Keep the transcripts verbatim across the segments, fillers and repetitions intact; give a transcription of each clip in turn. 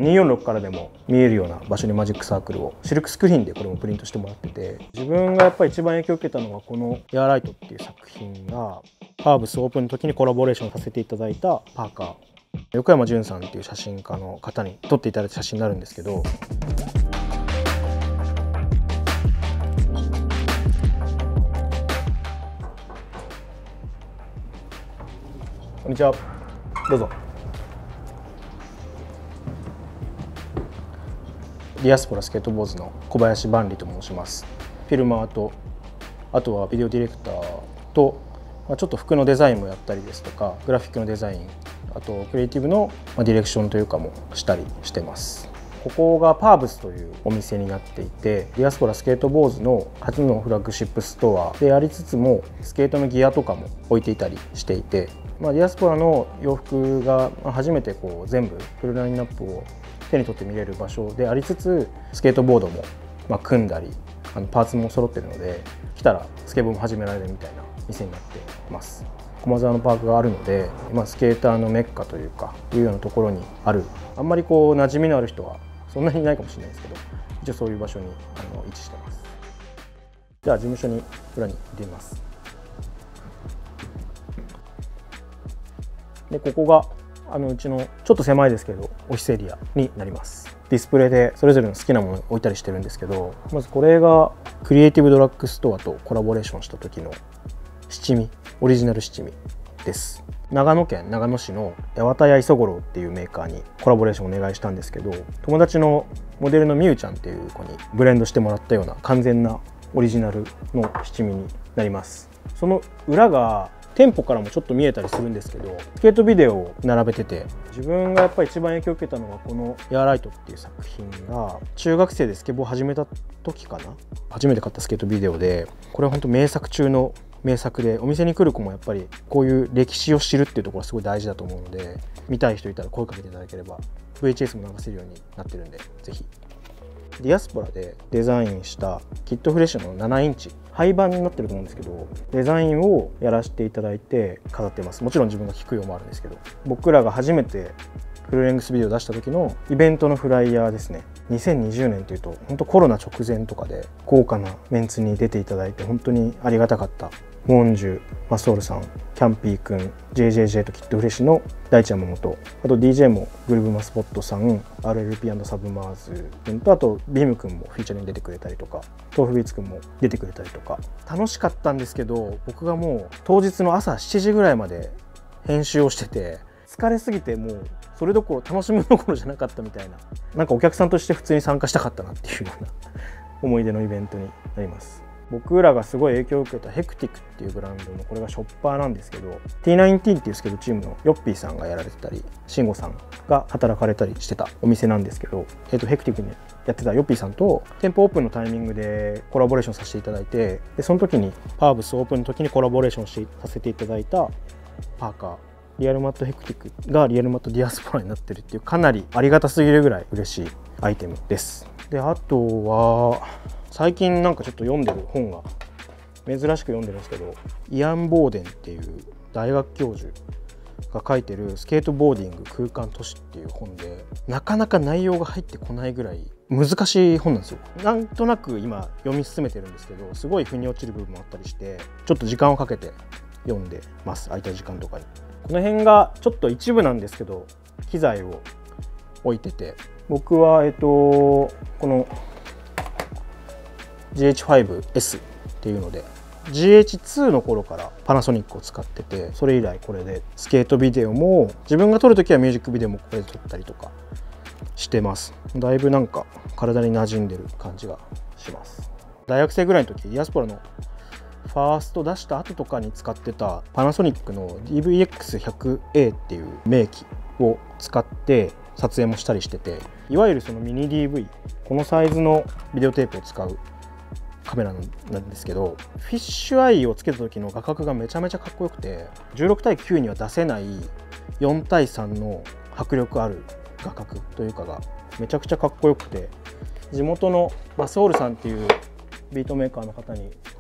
にーよんろくからでも見えるような場所にマジックサークルをシルクスクリーンでこれもプリントしてもらってて、自分がやっぱり一番影響を受けたのがこのエアライトっていう作品が、ハーブスオープンの時にコラボレーションさせていただいたパーカー、横山潤さんっていう写真家の方に撮っていただいた写真になるんですけど、こんにちは、どうぞ。ディアスポラスケートボーズの小林万里と申します。フィルマーと、あとはビデオディレクターと、まあ、ちょっと服のデザインもやったりですとか、グラフィックのデザイン、あとクリエイティブのディレクションというかもしたりしてます。ここがパーブスというお店になっていて、ディアスポラスケートボーズの初のフラッグシップストアでありつつも、スケートのギアとかも置いていたりしていて、まあ、ディアスポラの洋服が初めてこう全部フルラインナップを手に取って見れる場所でありつつ、スケートボードもまあ組んだり、あのパーツも揃ってるので、来たらスケボーも始められるみたいな店になっています。駒沢のパークがあるので、まあ、スケーターのメッカというかいうようなところにある、あんまりこう馴染みのある人はそんなにいないかもしれないですけど、一応そういう場所にあの位置してます。じゃあ事務所に裏に行ってみます。でここがあのうちのちょっと狭いですけどオフィスエリアになります。ディスプレイでそれぞれの好きなものを置いたりしてるんですけど、まずこれがクリエイティブドラッグストアとコラボレーションした時の七味、オリジナル七味です。長野県長野市の八幡屋磯五郎っていうメーカーにコラボレーションをお願いしたんですけど、友達のモデルのみゆちゃんっていう子にブレンドしてもらったような完全なオリジナルの七味になります。その裏が店舗からもちょっと見えたりするんですけど、スケートビデオを並べてて、自分がやっぱり一番影響を受けたのがこのエアライトっていう作品が、中学生でスケボーを始めた時かな、初めて買ったスケートビデオで、これは本当名作中の名作で、お店に来る子もやっぱりこういう歴史を知るっていうところがすごい大事だと思うので、見たい人いたら声かけていただければ ブイエイチエス も流せるようになってるんで、ぜひ。ディアスポラでデザインしたキッドフレッシュのななインチ廃盤になってると思うんですけど、デザインをやらせていただいて飾ってます。もちろん自分が聞く用もあるんですけど、僕らが初めてフルレングスビデオを出した時のイベントのフライヤーですね。にせんにじゅうねんっていうと本当コロナ直前とかで豪華なメンツに出ていただいて本当にありがたかった。モンジュ、マソールさん、キャンピーくん、ジェイジェイジェイ とキッドフレッシュの大地山本、あと ディージェー もグルーブマスポットさん、アールエルピー& サブマーズ君と、あとビームくんもフィーチャーに出てくれたりとか、豆腐ビーツくんも出てくれたりとか、楽しかったんですけど、僕がもう当日の朝しちじぐらいまで編集をしてて、疲れすぎてもうそれどころ楽しむどころじゃなかったみたいな、なんかお客さんとして普通に参加したかったなっていうような思い出のイベントになります。僕らがすごい影響を受けたヘクティックっていうブランドの、これがショッパーなんですけど、 ティーナインティーン っていうスケートチームのヨッピーさんがやられてたり、慎吾さんが働かれたりしてたお店なんですけど、えー、とヘクティックにやってたヨッピーさんと店舗オープンのタイミングでコラボレーションさせていただいて、でその時にパーブスオープンの時にコラボレーションしさせていただいたパーカー、リアルマットヘクティックがリアルマットディアスポラになってるっていう、かなりありがたすぎるぐらい嬉しいアイテムです。であとは最近なんかちょっと読んでる本が珍しく読んでるんですけど、イアン・ボーデンっていう大学教授が書いてる「スケートボーディング空間都市」っていう本で、なかなか内容が入ってこないぐらい難しい本なんですよ。なんとなく今読み進めてるんですけど、すごい腑に落ちる部分もあったりして、ちょっと時間をかけて読んでます。空いた時間とかに。この辺がちょっと一部なんですけど、機材を置いてて、僕はえっとこの ジーエイチファイブエス っていうので ジーエイチツー の頃からパナソニックを使ってて、それ以来これでスケートビデオも自分が撮るときはミュージックビデオもこれで撮ったりとかしてます。だいぶなんか体に馴染んでる感じがします。大学生ぐらいの時、ディアスポラのファースト出した後とかに使ってたパナソニックの ディーブイエックスひゃくエー っていう名機を使って撮影もしたりしてて、いわゆるそのミニ ディーブイ、このサイズのビデオテープを使うカメラなんですけど、フィッシュアイをつけた時の画角がめちゃめちゃかっこよくて、じゅうろくたいきゅうには出せないよんたいさんの迫力ある画角というかがめちゃくちゃかっこよくて、地元のバスオールさんっていうビートメーカーの方に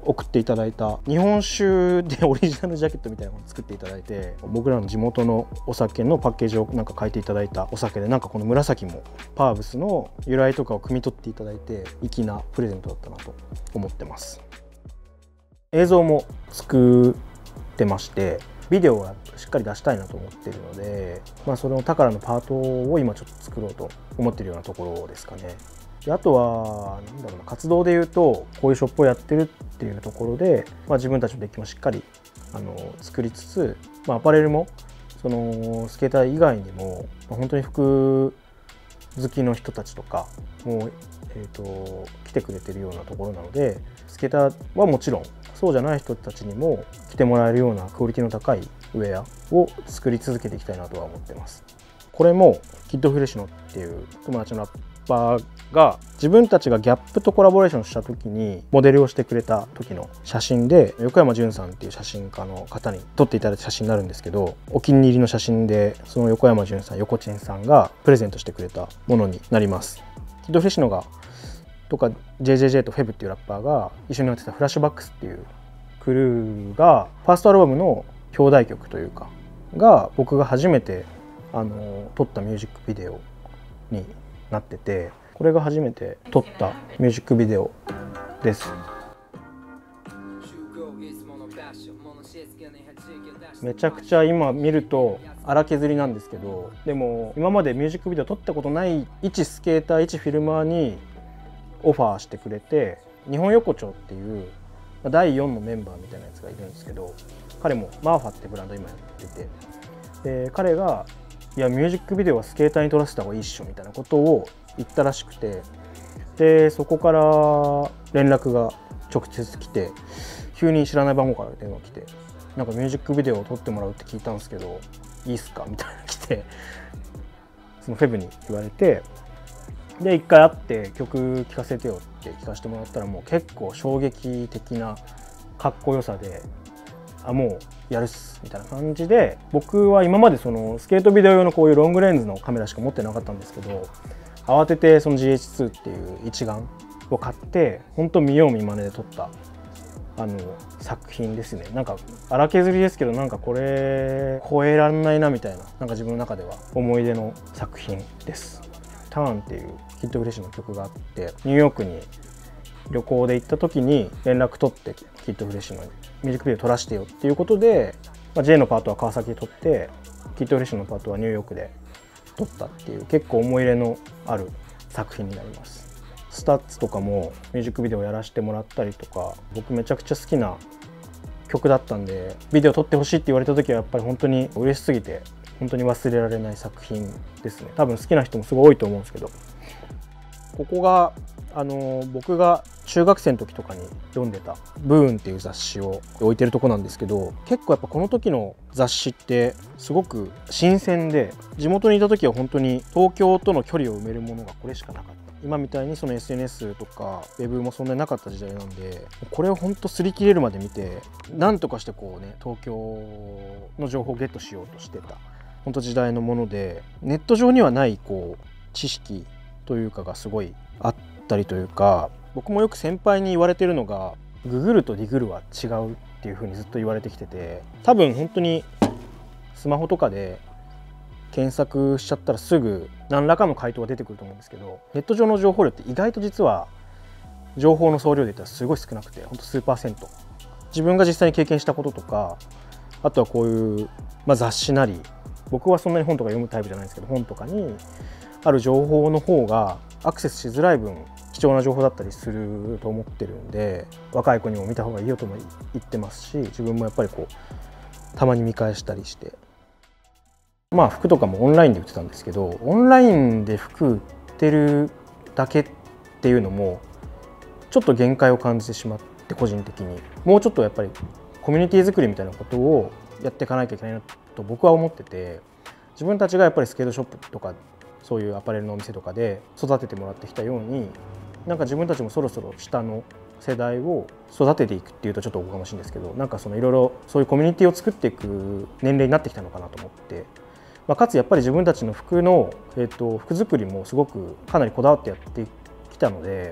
送っていただいた日本酒でオリジナルジャケットみたいなのを作っていただいて、僕らの地元のお酒のパッケージをなんか書いていただいたお酒で、なんかこの紫もパーブスの由来とかを汲み取っていただいて粋なプレゼントだったなと思ってます。映像も作ってまして、ビデオはしっかり出したいなと思っているので、まあ、その宝のパートを今ちょっと作ろうと思ってるようなところですかね。であとはなんだろうな、活動でいうとこういうショップをやってるっていうところで、まあ、自分たちのデッキもしっかりあの作りつつ、まあ、アパレルもそのスケーター以外にも、まあ、本当に服好きの人たちとかも、えー、と来てくれてるようなところなので、スケーターはもちろんそうじゃない人たちにも着てもらえるようなクオリティの高いウェアを作り続けていきたいなとは思ってます。これもキッドフレッシュノっていう友達のラッパーが自分たちがギャップとコラボレーションした時にモデルをしてくれた時の写真で、横山潤さんっていう写真家の方に撮っていただいた写真になるんですけど、お気に入りの写真でその横山潤さん、横チンさんがプレゼントしてくれたものになります。キッドフレッシュノがとか ジェイジェイジェイ とフェブっていうラッパーが一緒にやってたフラッシュバックスっていうクルーがファーストアルバムの表題曲というかが僕が初めてあの撮ったミュージックビデオになってて、これが初めて撮ったミュージックビデオです。めちゃくちゃ今見ると荒削りなんですけど、でも今までミュージックビデオ撮ったことない一スケーター一フィルマーにオファーしてくれて、日本横丁っていうだいよんのメンバーみたいなやつがいるんですけど、彼もマーファってブランド今やってて、で彼がいやミュージックビデオはスケーターに撮らせた方がいいっしょみたいなことを言ったらしくて、でそこから連絡が直接来て、急に知らない番号から電話来て、なんかミュージックビデオを撮ってもらうって聞いたんですけどいいっすかみたいな来て、そのフェブに言われて、で一回会って曲聴かせてよって聴かせてもらったら、もう結構衝撃的なかっこよさで、あもうやるっすみたいな感じで、僕は今までそのスケートビデオ用のこういうロングレンズのカメラしか持ってなかったんですけど、慌ててその ジーエイチツー っていう一眼を買って本当見よう見まねで撮ったあの作品ですね。なんか荒削りですけど、なんかこれ超えらんないなみたいな、なんか自分の中では思い出の作品です。ターンっていうキッドフレッシュの曲があって、ニューヨークに旅行で行った時に連絡取って、キッドフレッシュのミュージックビデオ撮らせてよっていうことで、まあ、J のパートは川崎で撮って、キッドフレッシュのパートはニューヨークで撮ったっていう、結構思い入れのある作品になります。スタッツとかもミュージックビデオやらせてもらったりとか、僕めちゃくちゃ好きな曲だったんで、ビデオ撮ってほしいって言われた時はやっぱり本当に嬉しすぎて、本当に忘れられない作品ですね。多分好きな人もすごい多いと思うんですけど、ここがあの僕が中学生の時とかに読んでた「ブーン」っていう雑誌を置いてるとこなんですけど、結構やっぱこの時の雑誌ってすごく新鮮で、地元にいた時は本当に東京との距離を埋めるものがこれしかなかった。今みたいにその エスエヌエス とかウェブもそんなになかった時代なんで、これを本当擦り切れるまで見て、なんとかしてこうね東京の情報をゲットしようとしてた本当時代のもので、ネット上にはないこう知識というかがすごいあったりというか、僕もよく先輩に言われてるのが、ググるとディグるは違うっていう風にずっと言われてきてて、多分本当にスマホとかで検索しちゃったらすぐ何らかの回答が出てくると思うんですけど、ネット上の情報量って意外と実は情報の総量で言ったらすごい少なくて、ほんと数パーセント。自分が実際に経験したこととか、あとはこういう、まあ、雑誌なり、僕はそんなに本とか読むタイプじゃないんですけど、本とかにある情報の方がアクセスしづらい分貴重な情報だったりすると思ってるんで、若い子にも見た方がいいよとも言ってますし、自分もやっぱりこうたまに見返したりして、まあ服とかもオンラインで売ってたんですけど、オンラインで服売ってるだけっていうのもちょっと限界を感じてしまって、個人的にもうちょっとやっぱりコミュニティ作りみたいなことをやっていかなきゃいけないなと僕は思ってて、自分たちがやっぱりスケートショップとかそういうアパレルのお店とかで育ててもらってきたように、なんか自分たちもそろそろ下の世代を育てていくっていうとちょっとおこがましいんですけど、なんかそのいろいろそういうコミュニティを作っていく年齢になってきたのかなと思って、まあ、かつやっぱり自分たちの服の、えーと、服作りもすごくかなりこだわってやってきたので、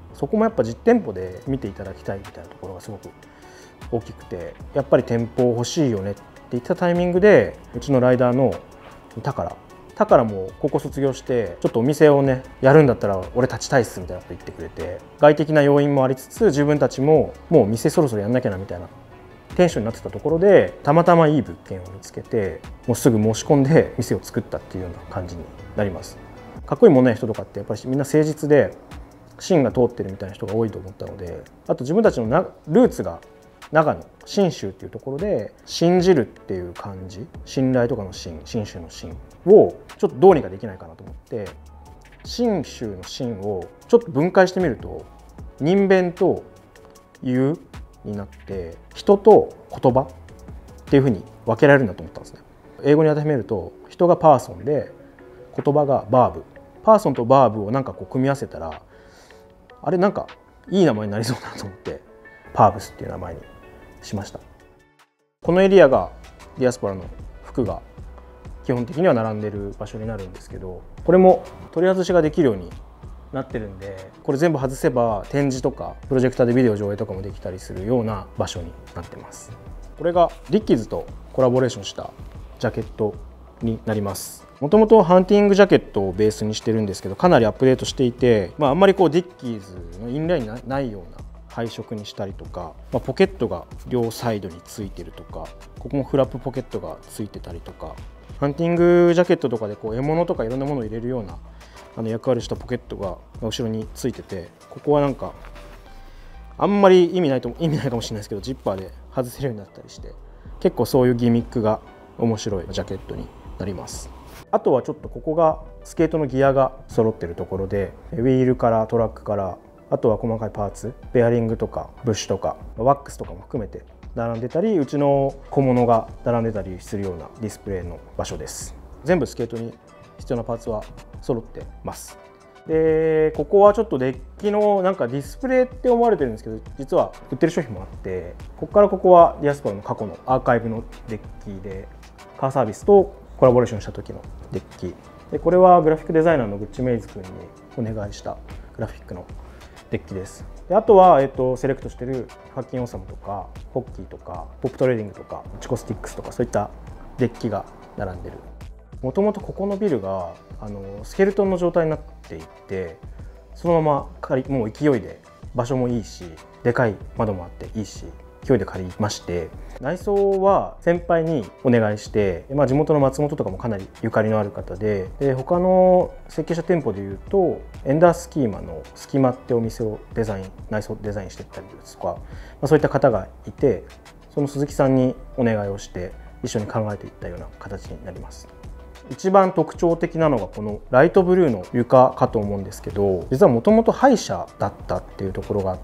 そこもやっぱ実店舗で見ていただきたいみたいなところがすごく大きくて、やっぱり店舗欲しいよねって言ったタイミングで、うちのライダーのタカラタカラも高校卒業してちょっとお店をねやるんだったら俺立ちたいっすみたいなこと言ってくれて、外的な要因もありつつ自分たちももう店そろそろやんなきゃなみたいなテンションになってたところで、たまたまいい物件を見つけてもうすぐ申し込んで店を作ったっていうような感じになります。かっこいいもんない人とかってやっぱりみんな誠実で芯が通ってるみたいな人が多いと思ったので、あと自分たちのなルーツが長野信州っていうところで、信じるっていう漢字、信頼とかの信、信州の信をちょっとどうにかできないかなと思って、信州の信をちょっと分解してみると人弁と言うになって人と言葉っていうふうに分けられるんだと思ったんですね。英語に当てはめると人がパーソンで言葉がバーブ、パーソンとバーブをなんかこう組み合わせたら、あれなんかいい名前になりそうだなと思ってパーブスっていう名前にしました。このエリアがディアスポラの服が基本的には並んでる場所になるんですけど、これも取り外しができるようになってるんで、これ全部外せば展示とかプロジェクターでビデオ上映とかもできたりするような場所になってます。これがリッキーズとコラボレーションしたジャケットになります。もともとハンティングジャケットをベースにしてるんですけど、かなりアップデートしていて、まあ、あんまりこうディッキーズのインラインにないような配色にしたりとか、まあ、ポケットが両サイドについてるとか、ここもフラップポケットがついてたりとか、ハンティングジャケットとかでこう獲物とかいろんなものを入れるようなあの役割したポケットが後ろについてて、ここはなんかあんまり意味ないと意味ないかもしれないですけど、ジッパーで外せるようになったりして、結構そういうギミックが面白いジャケットになります。あとはちょっとここがスケートのギアが揃ってるところで、ウィールからトラックから、あとは細かいパーツ、ベアリングとかブッシュとかワックスとかも含めて並んでたり、うちの小物が並んでたりするようなディスプレイの場所です。全部スケートに必要なパーツは揃ってます。でここはちょっとデッキのなんかディスプレイって思われてるんですけど、実は売ってる商品もあって、ここからここはディアスポラの過去のアーカイブのデッキで、カーサービスとコラボレーションした時のデッキで、これはグラフィックデザイナーのグッチメイズ君にお願いしたグラフィックのデッキです。であとは、えっと、セレクトしてるハッキンオーサムとかホッキーとかポップトレーディングとかチコスティックスとか、そういったデッキが並んでる。もともとここのビルがあのスケルトンの状態になっていて、そのまま借りもう勢いで、場所もいいしでかい窓もあっていいし、勢いで借りまして、内装は先輩にお願いして、まあ、地元の松本とかもかなりゆかりのある方で、で他の設計者店舗でいうとエンダースキーマのスキマってお店をデザイン内装デザインしていったりですとか、まあ、そういった方がいて、その鈴木さんにお願いをして一緒に考えていったような形になります。一番特徴的なのがこのライトブルーの床かと思うんですけど、実はもともと歯医者だったっていうところがあって、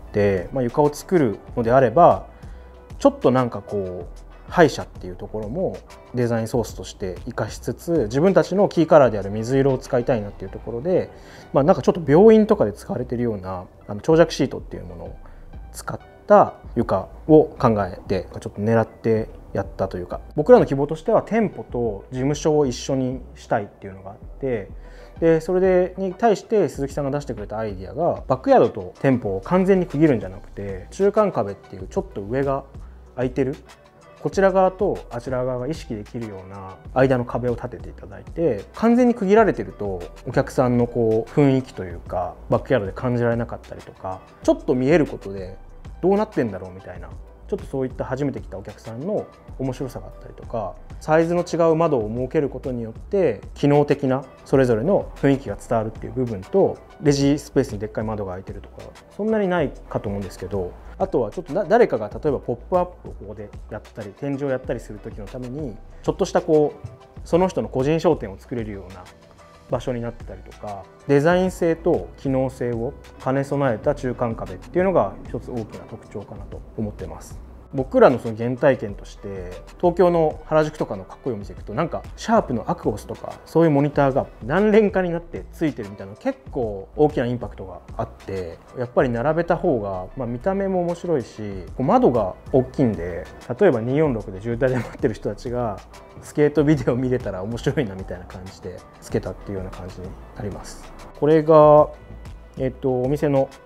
まあ、床を作るのであればちょっとなんかこう歯医者っていうところもデザインソースとして生かしつつ、自分たちのキーカラーである水色を使いたいなっていうところで、まあ、なんかちょっと病院とかで使われているようなあの長尺シートっていうものを使った床を考えて、ちょっと狙ってやったというか、僕らの希望としては店舗と事務所を一緒にしたいっていうのがあって、でそれでに対して鈴木さんが出してくれたアイディアが、バックヤードと店舗を完全に区切るんじゃなくて、中間壁っていうちょっと上が空いてる、こちら側とあちら側が意識できるような間の壁を立てていただいて、完全に区切られてるとお客さんのこう雰囲気というかバックヤードで感じられなかったりとか、ちょっと見えることでどうなってんだろうみたいな、ちょっとそういった初めて来たお客さんの面白さがあったりとか、サイズの違う窓を設けることによって機能的なそれぞれの雰囲気が伝わるっていう部分と、レジスペースにでっかい窓が開いてるとかそんなにないかと思うんですけど、あとはちょっと誰かが例えばポップアップをここでやったり展示をやったりする時のために、ちょっとしたこうその人の個人商店を作れるような場所になってたりとか、デザイン性と機能性を兼ね備えた中間壁っていうのが一つ大きな特徴かなと思ってます。僕らのその原体験として東京の原宿とかのかっこいいお店行くと、なんかシャープのアクオスとかそういうモニターが何連かになってついてるみたいな、結構大きなインパクトがあって、やっぱり並べた方が、まあ、見た目も面白いし、窓が大きいんで、例えばにーよんろくで渋滞で待ってる人たちがスケートビデオ見れたら面白いなみたいな感じでつけたっていうような感じになります。これが、えっと、お店の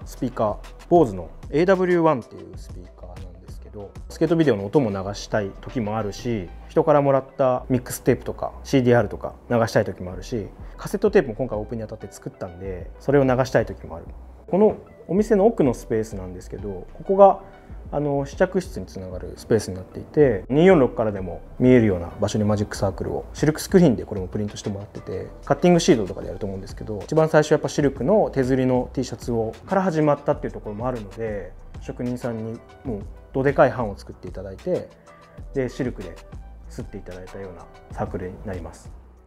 スピーカー、ボーズの エーダブリューワン っていうスピーカーなんですけど、スケートビデオの音も流したい時もあるし、人からもらったミックステープとか シーディーアール とか流したい時もあるし、カセットテープも今回オープンにあたって作ったんで、それを流したい時もある。このお店の奥のスペースなんですけど、ここがあの試着室につながるスペースになっていて、にひゃくよんじゅうろくからでも見えるような場所にマジックサークルをシルクスクリーンでこれもプリントしてもらってて、カッティングシートとかでやると思うんですけど、一番最初やっぱシルクの手刷りの T シャツをから始まったっていうところもあるので、職人さんにもうどでかい版を作っていただいて、でシルクで刷っていただいたようなサークルになります。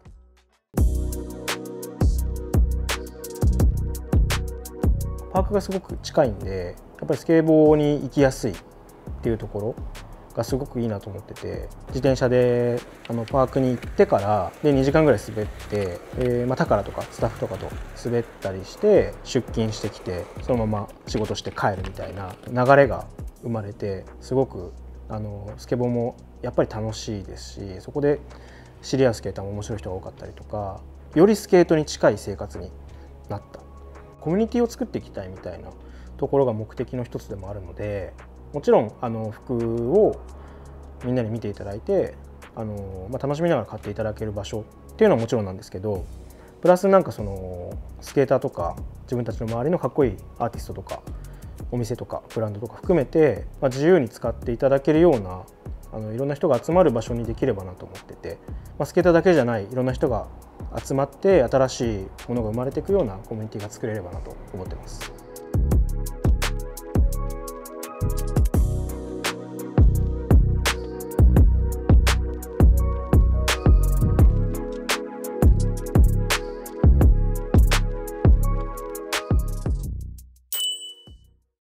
パークがすごく近いんで、やっぱりスケボーに行きやすいっていうところがすごくいいなと思ってて、自転車であのパークに行ってからでにじかんぐらい滑って、えーまあ、タカラとかスタッフとかと滑ったりして出勤してきて、そのまま仕事して帰るみたいな流れが生まれて、すごくあのスケボーもやっぱり楽しいですし、そこで知り合うスケーターも面白い人が多かったりとか、よりスケートに近い生活になった。コミュニティを作っていきたいみたいなところが目的の一つでもあるので、もちろんあの服をみんなに見ていただいて、あの、まあ、楽しみながら買っていただける場所っていうのはもちろんなんですけど、プラスなんかそのスケーターとか自分たちの周りのかっこいいアーティストとかお店とかブランドとか含めて、まあ、自由に使っていただけるようなあのいろんな人が集まる場所にできればなと思ってて、まあ、スケーターだけじゃないいろんな人が集まって新しいものが生まれていくようなコミュニティが作れればなと思ってます。